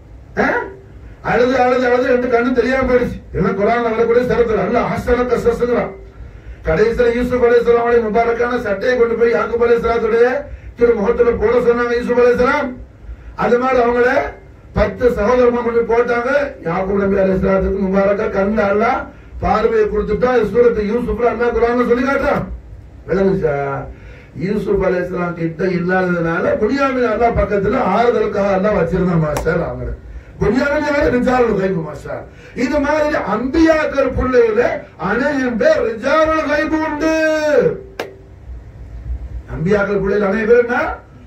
அழுது அழுது அழுது 2 கண்ணு தெரியாம போயிடுச்சு. எல்லாம் குர்ஆன்ல வரக்கூடிய சரித்திரம். அல்லாஹ் ஹஸன கஸஸ்ங்கறான். கடைசியில யூசுப் அலைஹிஸ்ஸலாமுடைய முபாரக்கான சட்டையை கொண்டு போய் யாக்கூப் அலைஹிஸ்ஸலாத்துடைய திருமுகத்துல போட சொன்னாங்க யூசுப் அலைஹிஸ்ஸலாம். அது மாதிரி அவங்கள 10 சகோதரமா கொண்டு போட்டாங்க. யாக்கூப் நபி அலைஹிஸ்ஸலாத்துக்கு முபாரக்கா கண்ணுல அல்லாஹ் பார்வையை கொடுத்துட்டா. சூரத்து யூசுப்ல அல்லாஹ் குர்ஆன்ல சொல்லி காட்டுறான். விளங்குச்சா? யூசுப் அலைஹிஸ்ஸலாம் கிட்ட இல்லாததுனால புனியாமின் அல்லாஹ் பக்கத்துல ஆறுதலுக்காக அல்லாஹ் வச்சிருந்தான். மாஷா அவங்க புனியாமின் ரிஜாலுல் கைப். மாஷா இது மாதிரி அம்பியாக்கள் பிள்ளையில அநேகம் பேர் ரிஜாலுல் கைப் உண்டு. அம்பியாக்கள் பிள்ளையில அநேக பேர் என்ன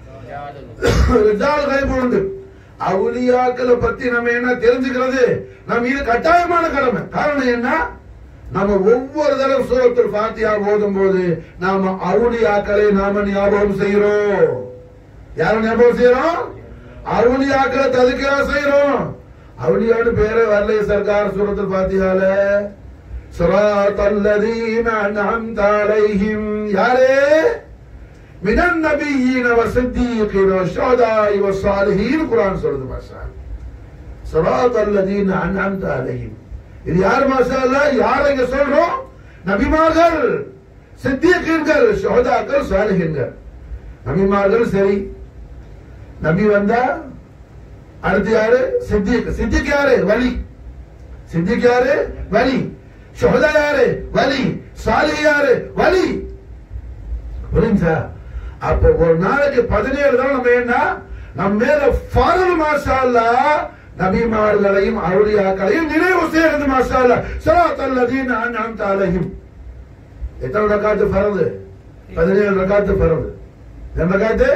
ரிஜாலுல் கைப் உண்டு. அவுலியாக்களை பத்தி நம்ம என்ன தெரிஞ்சுக்கிறது நம்ம இது கட்டாயமான கடமை. காரணம் என்ன? நம்ம ஒவ்வொரு தடவை சூரத்துல் ஃபாத்திஹா ஓதும் போது நாம அவுலியாக்களை நாம ஞாபகம் செய்யறோம். யாரும் ஞாபகம் செய்யறோம்? அவுலியாக்களை ததுக்கா செய்யறோம். அவுலியான்னு பேரே வரலையே சர்க்கார் சூரத்துல் ஃபாத்திஹால. ஸிராத்தல் லதீன அன்அம்த அலைஹிம் யாரே மினன் நபிய்யீன வஸித்தீகீன வஷ்ஷுஹதாஇ வஸ்ஸாலிஹீன் குர்ஆன் சொல்லுது. மாஷா ஸிராத்தல் லதீன அன்அம்த அலைஹிம் இது யார்? மாஷா அல்லாஹ் யாரை இங்க சொல்றோம்? நபிமார்கள், சித்திகீன்கள், ஷுஹதாக்கள், சாலிஹீன்கள். நபிமார்கள் சரி, நபி வந்தா அடுத்து யாரு? சித்திக். சித்திக் யாரு? வலி. சித்திக் யாரு? வலி. ஷுஹதா யாரு? வலி. சாலிஹ் யாரு? வலி. புரிஞ்சா? அப்ப ஒரு நாளைக்கு 17 தடவை நம்ம என்ன நம்ம மேல ஃபர்ல். மாஷா அல்லாஹ் நபிமார்களையும் அவுலியாக்களையும் நினைவு செய்யறது. மாஷா அல்லாஹ் ஸிராத்தல் லதீன அன்அம்த அலைஹிம். எத்தனை ரக்காத்து ஃபர்து? 17 ரக்காத்து ஃபர்து. எத்தனை ரக்காத்து?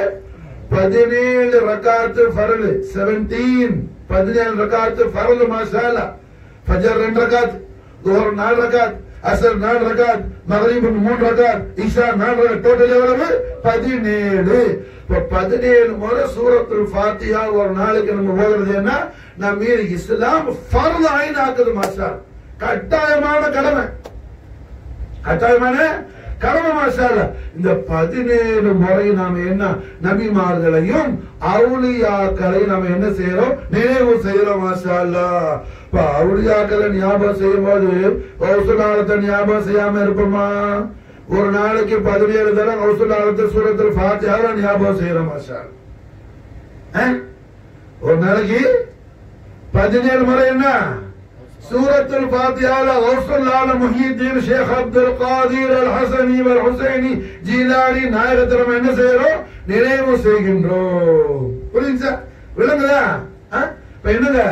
17 ரக்காத்து ஃபர்து. 17 17 ரக்காத்து ஃபர்து. மாஷா அல்லாஹ் ஃபஜர் 2 ரக்காத், ظهر 4 ரக்காத், அஸ்ர் 4 ரக்காத், மக்ரிப் 3 ரக்காத், இஷா 4 ரக்காத். டோட்டல் எவ்வளவு? 17. 17 முறை சூரத்துல் ஃபாத்திஹா ஒரு நாளைக்கு நம்ம ஓதுறது என்ன நம்ம இஸ்லாம் ஃபர்து ஐன் ஆக்குது. மாஷா கட்டாயமான கடமை. கட்டாயமான கடமை. மாஷா அல்லாஹ் இந்த 17 முறை நாம என்ன நபிமார்களையும் அவுலியாக்களையும் நாம என்ன செய்யறோம்? நினைவு செய்யறோம். மாஷா அல்லாஹ் அவுலியாக்களை ஞாபகம் செய்யும் போது கௌசுல் ஆலத்தை ஞாபகம் செய்யாம இருப்போமா? ஒரு நாளைக்கு 17 தடவை கௌசுல் ஆலத்தை சூரத்துல் ஃபாத்திஹால ஞாபகம் செய்யறோம். மாஷா அல்லாஹ் ஒரு நாளைக்கு 17 முறை என்ன சூரத்துல் ஃபாத்திஹால கௌசுல் ஆலம் முஹியுத்தீன் ஷேக் அப்துல் காதிர் அல் ஹஸனி வல் ஹுசைனி ஜீலானி நாயகத்திரம் என்ன செய்யறோம்? நினைவு செய்கின்றோம். புரியுதா? விளங்குதா? இப்ப என்னங்க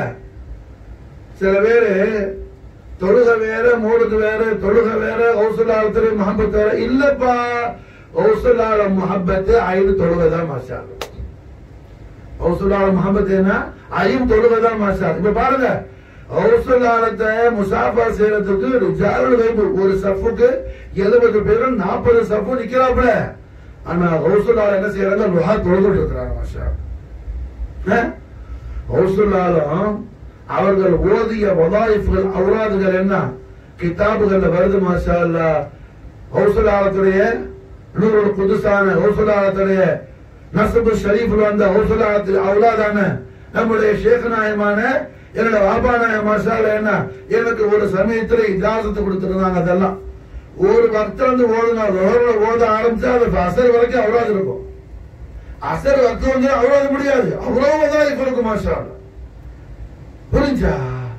சில பேரு தொழுக வேற மூடுக்கு வேற, தொழுக வேற, கௌசுல் ஆலத்துல முஹப்பத் வேற. இல்லப்பா கௌசுல் ஆலம் முஹப்பத் ஐது தொழுகதான். மாஷா அல்லாஹ் கௌசுல் ஆலம் முஹப்பத் என்ன ஐயும் தொழுகதான். மாஷா அல்லாஹ் இப்ப பாருங்க கௌசுல் ஆலத்தை முசாஃபா செய்யறதுக்கு ரிஜாலுல் கைப் ஒரு சஃபுக்கு 70 பேரும் 40 சஃபு நிக்கிறாப்புல. ஆனா கௌசுல் ஆலம் என்ன செய்யறாங்க? லுஹா தொழுதுட்டு இருக்கிறாங்க. மாஷா அல்லாஹ் கௌசுல் ஆலம் அவர்கள் ஓதிய வதாயிஃப்கள் அவுராதுகள் என்ன கிதாபுகள்ல வருது. மாஷா அல்லாஹ் கௌசுல் ஆலத்துடைய நூருல் குதுஸான கௌசுல் ஆலத்துடைய நஸ்பு ஷரீஃப்ல வந்த கௌசுல் ஆலத்துடைய அவுலாதான நம்முடைய ஷேக் நாயமான என்னோட வாப்பா நாய மாஷா அல்லாஹ் என்ன எனக்கு ஒரு சமயத்துல இஜாசத்து கொடுத்துருந்தாங்க. அதெல்லாம் ஒரு வக்த வந்து ஓதுனா ஓத ஆரம்பிச்சா அது அசர் வரைக்கும் அவுராது இருக்கும். அசர் வக்த வந்து அவுராது முடியாது. அவ்வளவு வதாயிஃப் இருக்கும். மாஷா அல்லாஹ் புரிஞ்சா?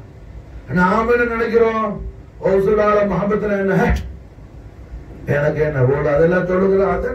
நாம என்ன நினைக்கிறோம்? கௌசுல் ஆலம் முஹப்பத்ல என்ன எனக்கு என்ன ஓட அதெல்லாம் தொழுகிற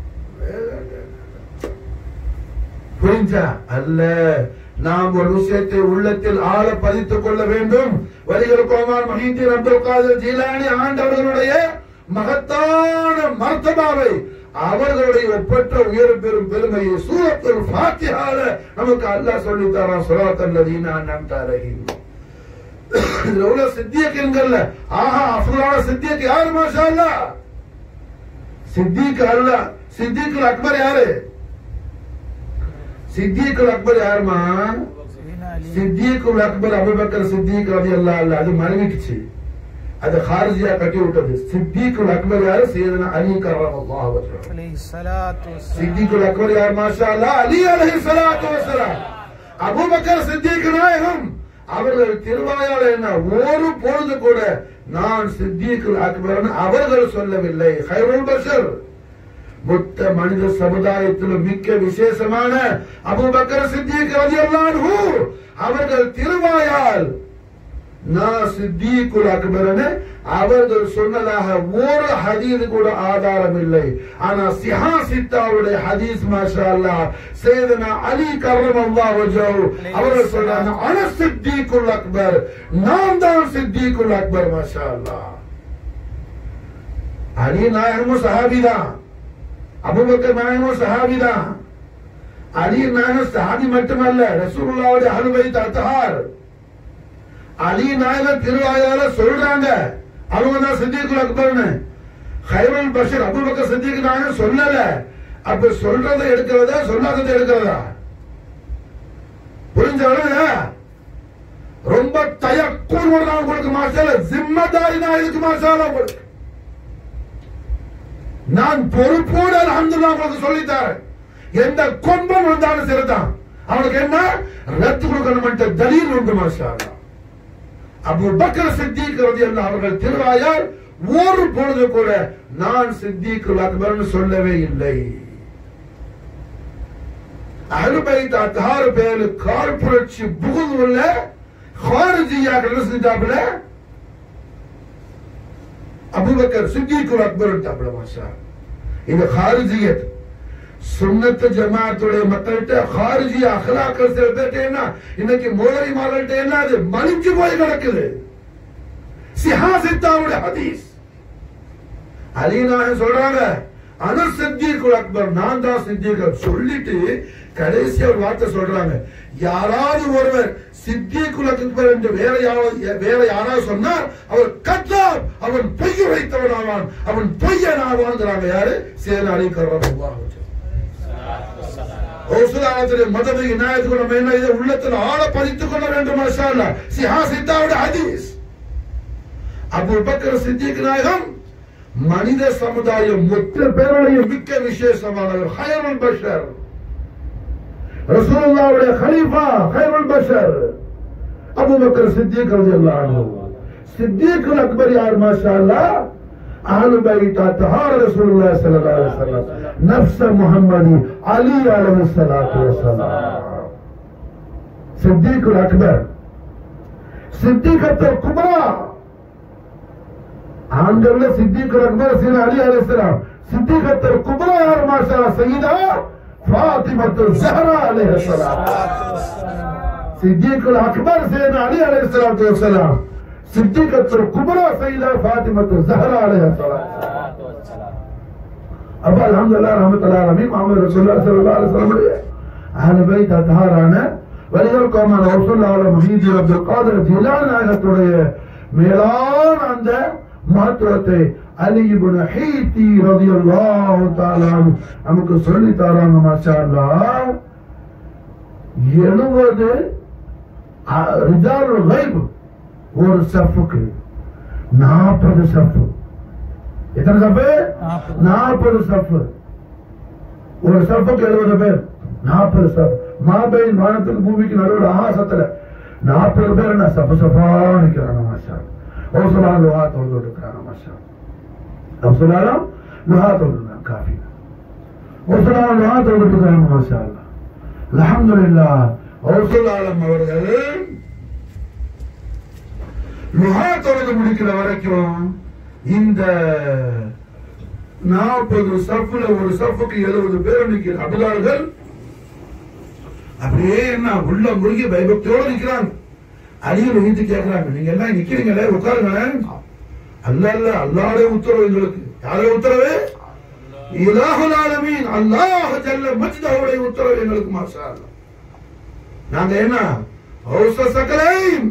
புரிஞ்சா? அல்ல, நாம் ஒரு விஷயத்தை உள்ளத்தில் ஆழ பதித்துக் கொள்ள வேண்டும். வலிகள் கோமான் முஹியுத்தீன் அப்துல் காதிர் ஜீலானி ஆண்டவர்களுடைய மகத்தான மர்த்தபாவை அவர்களுடைய ஒப்பற்ற உயர் பெரும் பெருமையை சூரத்துல் ஃபாத்திஹால நமக்கு அல்லாஹ் சொல்லி தரான். ஸிராத்தல் லதீன அன்அம்த அலைஹிம். இதுல உள்ள சித்தியக்கீன்கள்ல ஆஹா அஃலான சித்தியக் யாரு? மாஷா அல்லாஹ் சித்திக் அல்லாஹ். சித்திக்குல் அக்பர் யாரு? சித்திக்குல் அக்பர் யாருமா? சித்திக்குல் அக்பர் அபூபக்கர் சித்திக் ரலியல்லாஹு அன்ஹு. அது மறைவிட்டுச்சு, அது ஹாரிஜியா கட்டி விட்டது. சித்திக்குல் அக்பர் யாரு? சையதுனா அலி கர்ரமல்லாஹு வஜ்ஹஹு அலைஹிஸ்ஸலாத்து வஸ்ஸலாம். சித்திக்குல் அக்பர் யார்? மாஷா அல்லாஹ் அலி அலைஹிஸ்ஸலாத்து வஸ்ஸலாம். அபூபக்கர் சித்திக் நாயகம் அவர்கள் திருவாயால என்ன ஒரு பொழுது கூட நான் சித்திக்குல் அக்பர் அவர்கள் சொல்லவில்லை. ஹைருல் பஷர் மொத்த மனித சமுதாயத்திலும் மிக்க விசேஷமான அபூபக்கர் சித்திக் ரலியல்லாஹு அன்ஹு அவர்கள் திருவாயால் நான் சித்திகுல் அக்பர்னு அவர்கள் சொன்னதாக ஒரு ஹதீஸ் கூட ஆதாரம் இல்லை. ஆனா சிஹாசித்தாவுடைய ஹதீஸ் மாஷா அல்லாஹ் சையதுனா அலி கர்ரமல்லாஹு வஜஹு அவர்கள் சொல்றாங்க அன சித்திகுல் அக்பர், நான் தான் சித்திகுல் அக்பர். மாஷா அல்லாஹ். அலி நாயகமும் சஹாபி தான், அபூபக்கர் நாயகமும் சஹாபி தான். அலி நாயகம் சஹாபி மட்டுமல்ல, ரசூலுல்லாஹ்வுடைய அஹ்லுல் பைத் அத்ஹார். அலி நாயகம் திருவாயால சொல்றாங்க அவங்க தான் சித்திகுல் அக்பர்னு. கைருல் பஷர் அபூபக்கர் சித்திக் நாயகம் சொல்லல. அப்ப சொல்றதை எடுக்கிறதா சொல்லாததை எடுக்கிறதா? புரிஞ்சவங்க ரொம்ப தயக்கூர் உங்களுக்கு மாசால ஜிம்மதாரி தான் இதுக்கு மாசால உங்களுக்கு நான் பொறுப்போடு அல்ஹம்துலில்லாஹ் உங்களுக்கு சொல்லித்தரேன். எந்த கொம்பன் வந்தாலும் சரிதான், அவனுக்கு என்ன ரத்து கொடுக்கணும் தலீல் உண்டு. மாஷா அல்லாஹ். அபூபக்கர் சித்திக் ரலியல்லாஹு அவர்கள் திருவாயால் ஒரு பொழுது கூட நான் சித்திகுல் அக்பர்னு சொல்லவே இல்லை. அஹ்லுல் பைத் அத்ஹார் பேரு கார்பரேட்சி புகுது உள்ள ஹாரிஜியாக்கள் செஞ்சாப்ல அபூபக்கர் சித்திகுல் அக்பர் டாப்ல. மாஷா இந்த ஹாரிஜியத் சுன்னத் ஜமாத்துடைய மக்கள்கிட்ட ஹாரிஜி அஹ்லாக்கள் சில பேர்ட்ட என்ன இன்னைக்கு மௌலவி மார்கள்ட்ட என்ன அது மலிஞ்சு போய் கிடக்குது. சிஹாசித்தாவுடைய ஹதீஸ் அலி நாயகம் சொல்றாங்க அன சித்திகுல் அக்பர், நான் தான் சித்திக் சொல்லிட்டு கடைசி ஒரு வார்த்தை சொல்றாங்க, யாராவது ஒருவர் சித்திகுல் அக்பர் என்று வேற யாராவது சொன்னார் அவர் கத்தாப், அவன் பொய் வைத்தவன் ஆவான், அவன் பொய்யன் ஆவான்ங்கிறாங்க. யாரு? சையதுனா அலி கர்ரமல்லாஹு வஜஹு. மதவை இனாயத்துக்கு நம்ம என்ன இதை உள்ளத்தில் ஆழ பதித்துக் கொள்ள வேண்டும். மாஷா அல்லாஹ். சிஹாசித்தாவுடைய ஹதீஸ். அபூபக்கர் சித்திக் நாயகம் மனித சமுதாயம் மொத்த பேரலையும் மிக்க விசேஷமானவர். ஹைருல் பஷர், ரசூலுல்லாஹ்வுடைய கலீஃபா, ஹைருல் பஷர் அபூபக்கர் சித்திக் ரலியல்லாஹு அன்ஹு. சித்திகுல் அக்பர் யார்? மாஷா அல்லாஹ். அஹ்லுல் பைத் அத்ஹார் ரசூலுல்லாஹ் ஸல்லல்லாஹு அலைஹி வஸல்லம் நஃப்ஸ் முஹம்மதி அலி அலைஹிஸ்ஸலாத்து வஸலாம். சித்திகுல் அக்பர், சித்திகத்துல் குப்ரா. ஆண்கள்ல சித்திகுல் அக்பர் சையதுனா அலி அலைஹிஸ்ஸலாம். சித்திகத்துல் குப்ரா யார்? மாஷா அல்லாஹ் சையதா ஃபாத்திமத்து ஸஹ்ரா அலைஹிஸ்ஸலாம். சித்திகுல் அக்பர் சையதுனா அலி அலைஹிஸ்ஸலாத்து வஸலாம். சித்திகத்துல் குப்ரா சையதா ஃபாத்திமத்து ஸஹ்ரா அலைஹிஸ்ஸலாம். அப்ப அல்ஹம்துலில்லாஹ் ரஹ்மத்துல்லாஹி அலைஹி முஹம்மது ரசூலுல்லாஹ் ஸல்லல்லாஹு அலைஹி வஸல்லம் அஹ்லுல் பைத் அத்ஹாரான வலிகள் கோமான ரசூலுல்லாஹி முஹீதீன் அப்துல் காதர் ஜிலானி நாயகத்துடைய மேலான அந்த மகத்துவத்தை அலி இப்னு ஹீத்தி ரலியல்லாஹு தஆலா நமக்கு சொல்லி தராங்க. மாஷா அல்லாஹ். 70 ரிஜாலுல் கைப் ஒரு சஃபுக்கு 40 சஃபு. எத்தனை சஃபு? 40 சஃபு. ஒரு சஃபுக்கு 70 பேர், 40 சஃப். மாபைன் வானத்துக்கு பூமிக்கு நடுவில் ஆகாசத்துல 40 பேர் என்ன சஃபு சஃபா நிக்கிறாங்க. மாஷா ஒரு சொல்லாலும் லுஹா தொழுது இருக்கிறாங்க. மாஷா ஒரு சொல்லாலும் லுஹா தொழுது காஃபி. ஒரு சொல்லாலும் லுஹா தொழுது இருக்கிறாங்க. மாஷா அல்லாஹ். அல்ஹம்துலில்லாஹ். ஒரு சொல்லாலும் அவர்கள் லுஹா தொழுது முடிக்கிற வரைக்கும் இந்த 40 சஃப்ல ஒரு சஃபுக்கு 70 பேர் நிக்கிற அபுதார்கள் அப்படியே என்ன உள்ள முருகி பயபக்தியோடு நிக்கிறாங்க. அலியில் வைத்து கேட்கிறாங்க, நீங்க எல்லாம் நிக்கிறீங்களே உட்காருங்க. அல்லாஹ் அல்லாஹ்வுடைய உத்தரவு எங்களுக்கு. யாருடைய உத்தரவு? இலாஹுல் ஆலமீன் அல்லாஹ் ஜல்ல மஜ்துஹுடைய உத்தரவு எங்களுக்கு. மாஷா அல்லாஹ். நாங்க என்ன ஹௌஸ சகலைன்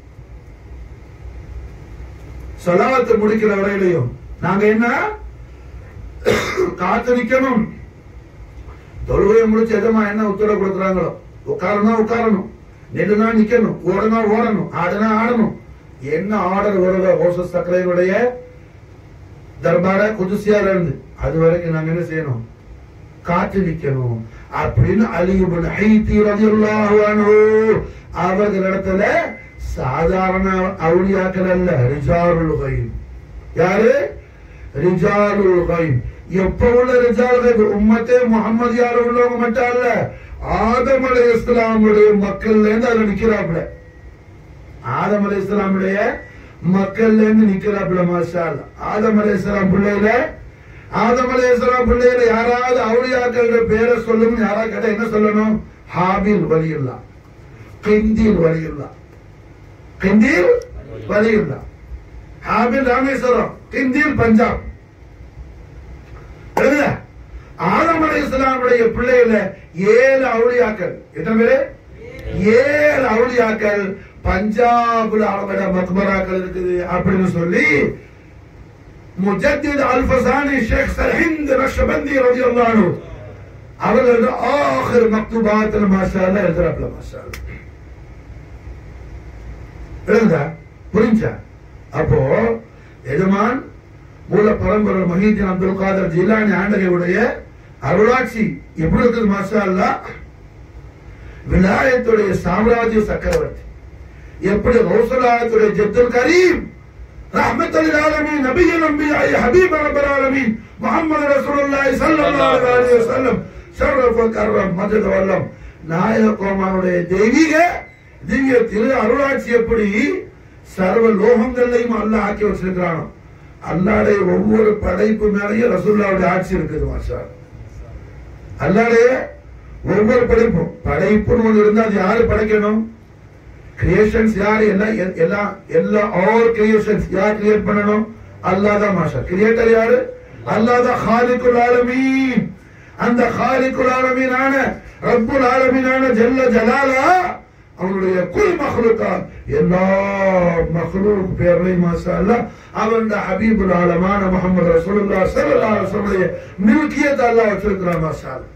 ஸலாத் முடிக்கிற வரையிலையும் நாங்க என்ன காத்து நிக்கணும். தொழுகையை முடிச்சு எதமா என்ன உத்தரவு கொடுக்குறாங்களோ உட்காரணும் உட்காரணும், நெடுனா நிக்கணும், ஓடனா ஓடணும், ஆடுனா ஆடணும். என்ன ஆர்டர் வருதோ ஹௌஸ சகலைனுடைய தர்பார குதுசியால இருந்து அது வரைக்கும் நாங்க என்ன செய்யணும்? காத்து நிக்கணும் அப்படின்னு அலி இப்னு ஹீத்தி ரலியல்லாஹு அன்ஹு அவர்களிடத்துல சாதாரண அவுலியாக்கள் அல்ல, ரிஜாலுல் கைப். யாரு? ரிஜாலுல் கைப். எப்ப உள்ள ரிஜால் கைப்? உம்மத்தே முஹம்மதியால உள்ளவங்க மட்டும் அல்ல, ஆதம் அலைஹிஸ்ஸலாமுடைய மக்கள்ல இருந்து அதுல நிக்கிறாப்ல. ஆதம் அலைஹிஸ்ஸலாமுடைய மக்கள்ல இருந்து நிக்கிறாப்ல. மாஷா அல்லாஹ். ஆதம் அலைஹிஸ்ஸலாம் பிள்ளையில, ஆதம் அலைஹிஸ்ஸலாம் பிள்ளையில யாராவது அவுலியாக்கள் பேரை சொல்லணும், யாராவது கேட்டா என்ன சொல்லணும்? ஹாபில் வலியுல்லா, கிந்தீல் வலியுல்லா. கிந்தீல் வலியுல்லா, ஹாபில் ராமேஸ்வரம், கிந்தீல் பஞ்சாப். ஆதம் அலைஹிஸ்ஸலாமுடைய பிள்ளையில 7 அவுலியாக்கள். எத்தனை பேரு? 7 அவுலியாக்கள் பஞ்சாப்ல அவங்களோட மக்பராக்கள் இருக்குது அப்படின்னு சொல்லி முஜத்தித் அல்-ஃபசானி ஷேக் சர்ஹிந்த் நக்ஷபந்தி ரலியல்லாஹு அன்ஹு அவர்கள் ஆகிர் மக்துபாத்ல மாஷா அல்லாஹ் எழுதுறாப்ல. மாஷா அல்லாஹ் எழுதா புரிஞ்சா? அப்போ எஜமான் மூல பரம்பரை மஹீதீன் அப்துல் காதர் ஜீலானி ஆண்டகையுடைய அருளாட்சி எப்படி இருக்குது? மாஷா அல்லாஹ். விலாயத்துடைய சாம்ராஜ்ய சக்கரவர்த்தி எப்படி? கௌசுல் ஆலத்துடைய ஜத்துல் கரீம் ரஹ்மத்துல் ஆலமீன் நபியுல் அன்பியா ஹபீப் ரப்பல் ஆலமீன் முஹம்மது ரசூலுல்லாஹி ஸல்லல்லாஹு அலைஹி வஸல்லம் ஷரஃப கர்ரம் மஜ்து வல்லம் நாயகமானுடைய தெய்வீக திவ்ய திரு அருளாட்சி எப்படி சர்வ லோகங்களையும் அல்லாஹ் ஆக்கி வச்சிருக்கிறானோ, அல்லாஹ்வுடைய ஒவ்வொரு படைப்பு மேலேயும் ரசூலுல்லாஹ்வுடைய ஆட்சி இருக்குது. மாஷா அல்லாஹ்வுடைய ஒவ்வொரு படைப்பும் படைப்புன்னு ஒன்று இருந்தா அது யாரு படைக்கணும்? கிரியேஷன்ஸ் யாரு? எல்லாம் ஆல் கிரியேஷன்ஸ் யார் கிரியேட் பண்ணணும்? அல்லாஹ் தான். மாஷா கிரியேட்டர் யாரு? அல்லாஹ் தான். காலிகுல் ஆலமீன். அந்த காலிகுல் ஆலமீனான ரப்புல் ஆலமீனான ஜல்ல ஜலாலா அவனுடைய குல் மக்லூகா எல்லா மக்லூக் பேர்லையும் மாஷா அல்லாஹ் அவனுடைய ஹபீபுல் ஆலமான முஹம்மது ரசூலுல்லாஹி ஸல்லல்லாஹு அலைஹி வஸல்லம் மில்கியத் அல்லாஹ் வச்சிருக்கிறான். மாஷா அல்லாஹ்.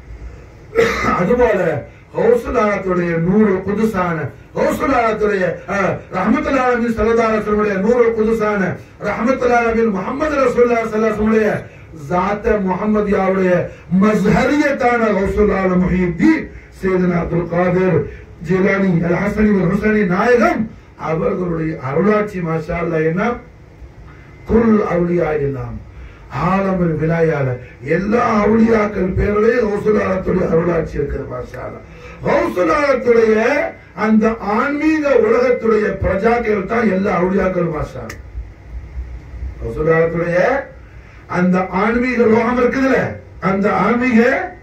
அதுபோல கௌசுல் ஆலத்துடைய நூறு குதுசான கௌசுல் ஆலத்துடைய ரஹ்மத்துல் ஆலமீன் ஸல்லல்லாஹு அலைஹி வஸல்லம் நூறு குதுசான ரஹ்மத்துல் ஆலமீன் முஹம்மது ரசூலுல்லாஹி ஸல்லல்லாஹு அலைஹி வஸல்லம் ذات முஹம்மதியாவுடைய மஸ்ஹரியத்தான கௌசுல் ஆலம் முஹித்தீன் சையதுனா அப்துல் காதிர் ஜிலானி அல் ஹஸனி வல் ஹுசைனி நாயகம் அவர்களுடைய அருளாட்சி மாஷா அல்லாஹ். என்ன? குல் அவுலியா இல்லாம் ஆலமுல் விலாயால எல்லா அவுலியாக்கள் பேரிலே கௌசுல் ஆலத்துடைய அருளாட்சி இருக்குது. மாஷா அல்லாஹ். கௌசுல் ஆலத்துடைய அந்த ஆன்மீக உலகத்துடைய பிரஜாக்கள் தான் எல்லா அவுலியாக்கள். மாஷா அல்லாஹ். கௌசுல் ஆலத்துடைய அந்த ஆன்மீக லோகம் இருக்குதுல, அந்த ஆன்மீக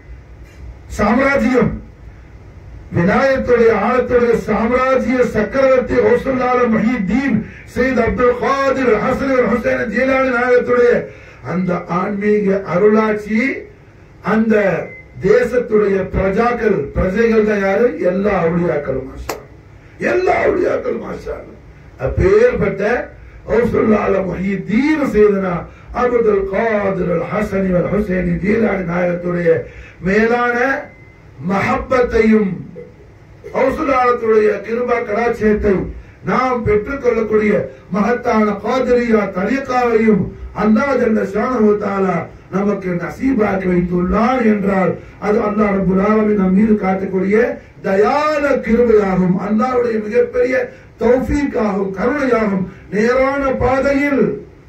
சாம்ராஜ்யம் விநாயகத்துடைய ஆழத்துடைய சாம்ராஜ்ய சக்கரவர்த்தி கௌசுல் ஆலம் முஹித்தீன் சையத் அப்துல் காதிர் ஹஸன் ஹுசைன் ஜீலானி நாயகத்துடைய அந்த ஆன்மீக அருளாட்சி அந்த தேசத்துடைய பிரஜாக்கள் பிரஜைகள் தான் யாரு? எல்லா அவுலியாக்களும். மாஷா எல்லா அவுலியாக்களும். மாஷா அப்பேற்பட்ட கௌசுல் ஆலம் முஹித்தீன் சையதுனா அப்துல் காதிர் அல் ஹஸனி வல் ஹுசைனி ஜீலானி நாயகத்துடைய மேலான மஹப்பத்தையும் கௌசுல் ஆலத்துடைய கிருபா கடாட்சியத்தை நாம் பெற்றுக்கொள்ளக்கூடிய மகத்தான காதிரியா தரீகாவையும் அல்லாஹ் ஜல்ல ஷானஹு வ தஆலா நமக்கு நசீபாக்கி வைத்துள்ளார் என்றால் அது அல்லாஹ் ரப்பல் ஆலமீன் நம் மீது காட்டக்கூடிய தயால கிருபையாகும், அல்லாஹ்வுடைய மிகப்பெரிய தௌஃபீக்காகும், கருணையாகும். நேரான பாதையில்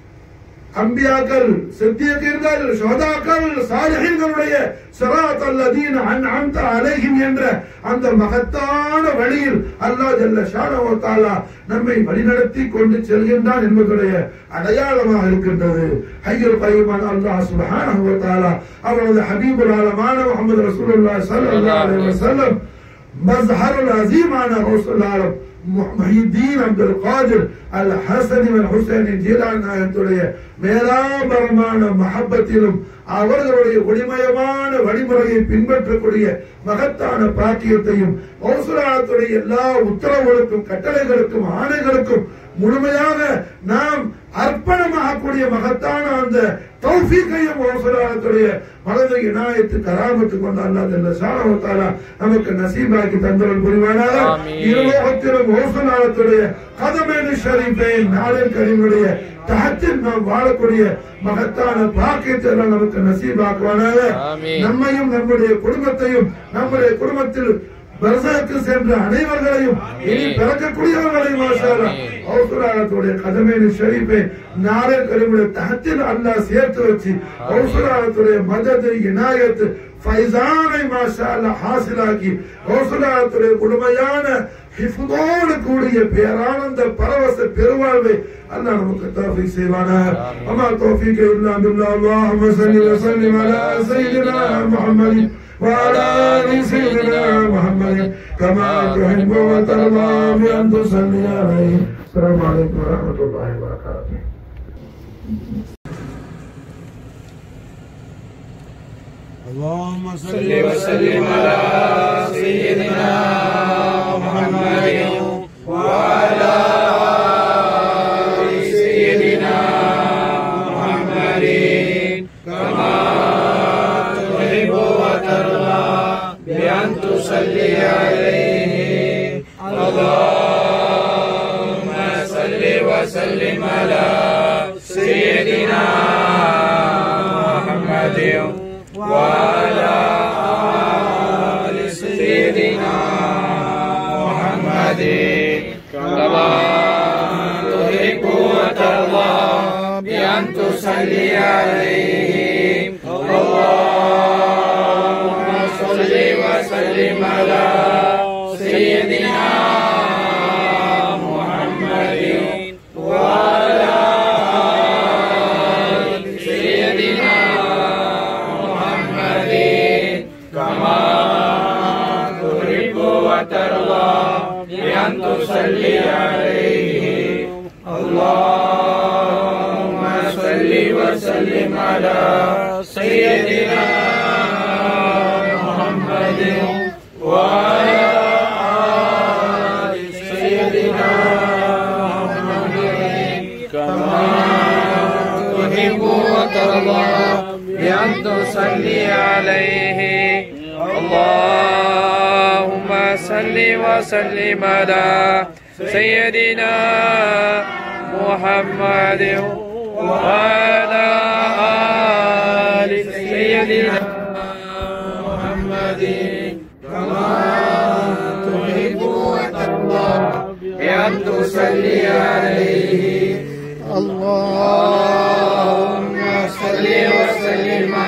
அம்பியாக்கள், சித்தியீன்கள், ஷுஹதாக்கள், சாலிஹீன்களுடைய ஸிராத்தல் லதீன அன்அம்த அலைஹிம் என்ற அந்த மகத்தான வழியில் அல்லாஹ் ஜல்ல ஷானஹு வ தஆலா நம்மை வழிநடத்தி கொண்டு செல்கின்றான் என்பதுடைய அடையாளமாக இருக்கின்றது. ஹய்யுல் கய்யூமான அல்லாஹ் சுப்ஹானஹு வ தஆலா அவரது ஹபீபுல் ஆலமான முஹம்மது ரசூலுல்லாஹி ஸல்லல்லாஹு அலைஹி வஸல்லம் மஸ்ஹருல் அஸீமான கௌசுல் ஆலம் முஹித்தீன் அப்துல் காதிர் அல் ஹஸனி வல் ஹுசைனி ஜீலானி நாயகத்துடைய மேலாபரமான மஹப்பத்திலும் அவர்களுடைய ஒளிமயமான வழிமுறையை பின்பற்றக்கூடிய மகத்தான பாக்கியத்தையும் கௌசுல் ஆலத்துடைய எல்லா உத்தரவுகளுக்கும் கட்டளைகளுக்கும் ஆணைகளுக்கும் முழுமையாக நாம் அர்ப்பணமாகக்கூடிய மகத்தான அந்த தௌஃபீக்கையும் கௌசுல் ஆலத்துடைய மனதை இனாயத்து கராமத்து கொண்டு அல்லாஹ் ஜல்ல ஷானஹு வ தஆலா நமக்கு நசீபாக்கி தந்தருள் புரிவானாக. இருலோகத்திலும் கௌசுல் ஆலத்துடைய கதமேனி ஷரீஃபைன் நாளில் கரீமுடைய தஹத்தில் நாம் வாழக்கூடிய மகத்தான பாக்கியத்தை எல்லாம் நமக்கு நசீபாக்குவானாக. நம்மையும் நம்முடைய குடும்பத்தையும் நம்முடைய குடும்பத்தில் பர்சாக்கு சென்ற அனைவர்களையும் இனி பிறக்கக்கூடியவர்களையும் மாஷா அல்லாஹ் கௌசுலாலத்துடைய கதமேனி ஷரீஃபை நாளே கரீமுடைய தஹத்தில் அல்லாஹ் சேர்த்து வச்சு கௌசுலாலத்துடைய மதது இனாயத் ஃபைசானை மாஷா அல்லாஹ் ஹாசிலாக்கி கௌசுலாலத்துடைய முழுமையான ஹிஃபுதோடு கூடிய பேரானந்த பரவச பெருவாழ்வை அல்லாஹ் நமக்கு தௌஃபீக் செய்வானாக. வமா தௌஃபீக இல்லா பில்லாஹ். அல்லாஹும்ம ஸல்லி வ ஸல்லிம் அலா ஸய்யிதினா முஹம்மதின் وعلى آل سيدنا محمد كما تحب وترضى بأن تصلي عليه. السلام عليكم ورحمة الله وبركاته. اللهم صل وسلم على سيدنا محمد وعلى آل سيدنا محمد كما تحب وترضى بأن تصلي عليه. اللهم صل وسلم على سيدنا محمد وعلى آل سيدنا محمد كما تحب وترضى بأن تصلي عليه. اللهم صل وسلم على سيدنا محمد وعلى آل سيدنا محمد كما تحب وترضى بأن تصلي عليه. اللهم صل وسلم على سيدنا محمد وعلى آل سيدنا محمد كما تحب وترضى بأن تصلي عليه. اللهم صل وسلم على سيدنا محمد وعلى آل سيدنا محمد كما تحب وترضى بأن تصلي عليه. اللهم صل وسلم